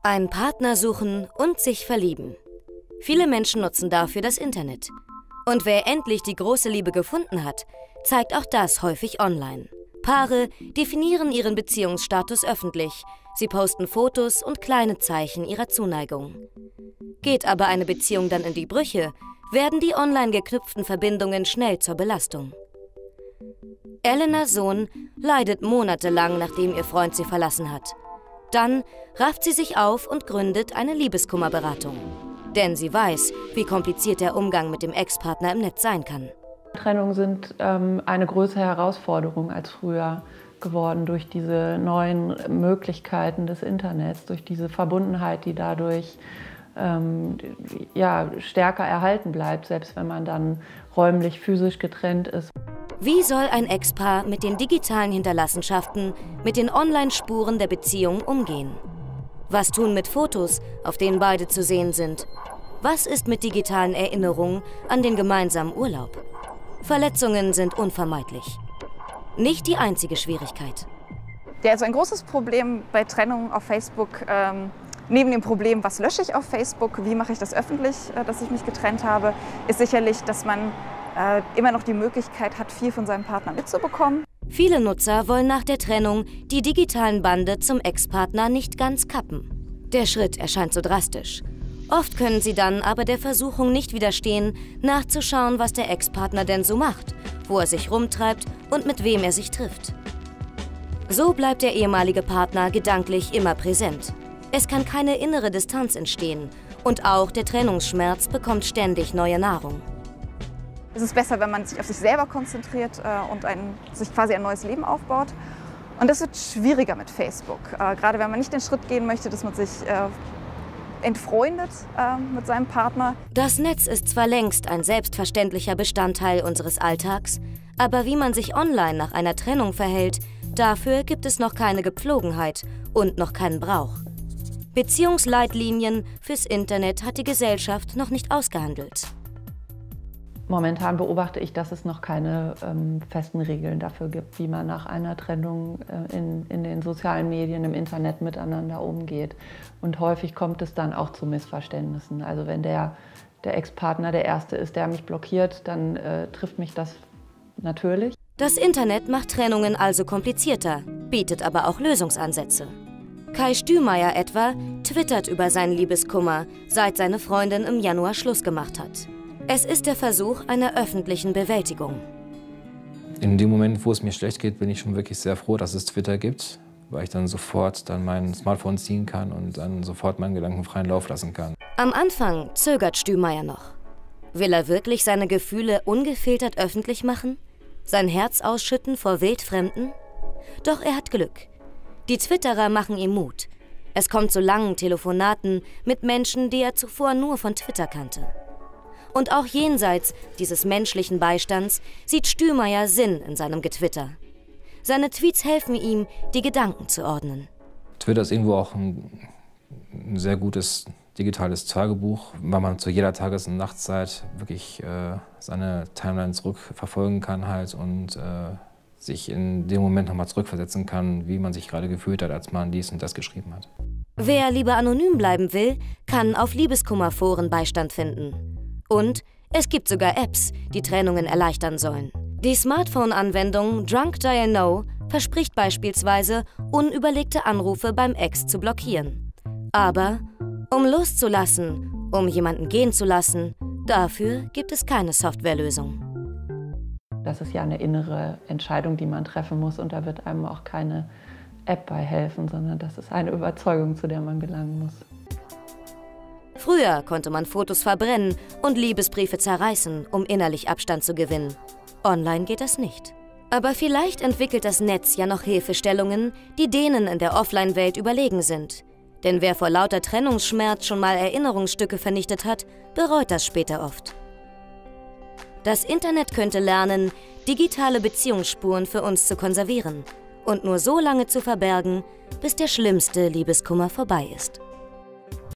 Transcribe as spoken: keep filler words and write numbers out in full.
Einen Partner suchen und sich verlieben. Viele Menschen nutzen dafür das Internet. Und wer endlich die große Liebe gefunden hat, zeigt auch das häufig online. Paare definieren ihren Beziehungsstatus öffentlich. Sie posten Fotos und kleine Zeichen ihrer Zuneigung. Geht aber eine Beziehung dann in die Brüche, werden die online geknüpften Verbindungen schnell zur Belastung. Elenas Sohn leidet monatelang, nachdem ihr Freund sie verlassen hat. Dann rafft sie sich auf und gründet eine Liebeskummerberatung. Denn sie weiß, wie kompliziert der Umgang mit dem Ex-Partner im Netz sein kann. Trennungen sind ähm, eine größere Herausforderung als früher geworden durch diese neuen Möglichkeiten des Internets, durch diese Verbundenheit, die dadurch ähm, ja, stärker erhalten bleibt, selbst wenn man dann räumlich, physisch getrennt ist. Wie soll ein Ex-Paar mit den digitalen Hinterlassenschaften, mit den Online-Spuren der Beziehung umgehen? Was tun mit Fotos, auf denen beide zu sehen sind? Was ist mit digitalen Erinnerungen an den gemeinsamen Urlaub? Verletzungen sind unvermeidlich. Nicht die einzige Schwierigkeit. Ja, also ein großes Problem bei Trennungen auf Facebook, ähm, neben dem Problem, was lösche ich auf Facebook, wie mache ich das öffentlich, äh, dass ich mich getrennt habe, ist sicherlich, dass man äh, immer noch die Möglichkeit hat, viel von seinem Partner mitzubekommen. Viele Nutzer wollen nach der Trennung die digitalen Bande zum Ex-Partner nicht ganz kappen. Der Schritt erscheint so drastisch. Oft können sie dann aber der Versuchung nicht widerstehen, nachzuschauen, was der Ex-Partner denn so macht, wo er sich rumtreibt und mit wem er sich trifft. So bleibt der ehemalige Partner gedanklich immer präsent. Es kann keine innere Distanz entstehen und auch der Trennungsschmerz bekommt ständig neue Nahrung. Es ist besser, wenn man sich auf sich selber konzentriert äh, und ein, sich quasi ein neues Leben aufbaut. Und das wird schwieriger mit Facebook, äh, gerade wenn man nicht den Schritt gehen möchte, dass man sich äh, entfreundet äh, mit seinem Partner. Das Netz ist zwar längst ein selbstverständlicher Bestandteil unseres Alltags, aber wie man sich online nach einer Trennung verhält, dafür gibt es noch keine Gepflogenheit und noch keinen Brauch. Beziehungsleitlinien fürs Internet hat die Gesellschaft noch nicht ausgehandelt. Momentan beobachte ich, dass es noch keine ähm, festen Regeln dafür gibt, wie man nach einer Trennung äh, in, in den sozialen Medien, im Internet miteinander umgeht. Und häufig kommt es dann auch zu Missverständnissen. Also wenn der, der Ex-Partner der Erste ist, der mich blockiert, dann äh, trifft mich das natürlich. Das Internet macht Trennungen also komplizierter, bietet aber auch Lösungsansätze. Kai Stümeyer etwa twittert über seinen Liebeskummer, seit seine Freundin im Januar Schluss gemacht hat. Es ist der Versuch einer öffentlichen Bewältigung. In dem Moment, wo es mir schlecht geht, bin ich schon wirklich sehr froh, dass es Twitter gibt, weil ich dann sofort dann mein Smartphone ziehen kann und dann sofort meinen Gedanken freien Lauf lassen kann. Am Anfang zögert Stümeyer noch. Will er wirklich seine Gefühle ungefiltert öffentlich machen? Sein Herz ausschütten vor Wildfremden? Doch er hat Glück. Die Twitterer machen ihm Mut. Es kommt zu langen Telefonaten mit Menschen, die er zuvor nur von Twitter kannte. Und auch jenseits dieses menschlichen Beistands sieht Stümeyer Sinn in seinem Getwitter. Seine Tweets helfen ihm, die Gedanken zu ordnen. Twitter ist irgendwo auch ein, ein sehr gutes digitales Tagebuch, weil man zu jeder Tages- und Nachtzeit wirklich äh, seine Timeline zurückverfolgen kann halt und äh, sich in dem Moment nochmal zurückversetzen kann, wie man sich gerade gefühlt hat, als man dies und das geschrieben hat. Wer lieber anonym bleiben will, kann auf Liebeskummerforen Beistand finden. Und es gibt sogar Apps, die Trennungen erleichtern sollen. Die Smartphone-Anwendung Drunk Dial No verspricht beispielsweise, unüberlegte Anrufe beim Ex zu blockieren. Aber um loszulassen, um jemanden gehen zu lassen, dafür gibt es keine Softwarelösung. Das ist ja eine innere Entscheidung, die man treffen muss und da wird einem auch keine App bei helfen, sondern das ist eine Überzeugung, zu der man gelangen muss. Früher konnte man Fotos verbrennen und Liebesbriefe zerreißen, um innerlich Abstand zu gewinnen. Online geht das nicht. Aber vielleicht entwickelt das Netz ja noch Hilfestellungen, die denen in der Offline-Welt überlegen sind. Denn wer vor lauter Trennungsschmerz schon mal Erinnerungsstücke vernichtet hat, bereut das später oft. Das Internet könnte lernen, digitale Beziehungsspuren für uns zu konservieren und nur so lange zu verbergen, bis der schlimmste Liebeskummer vorbei ist.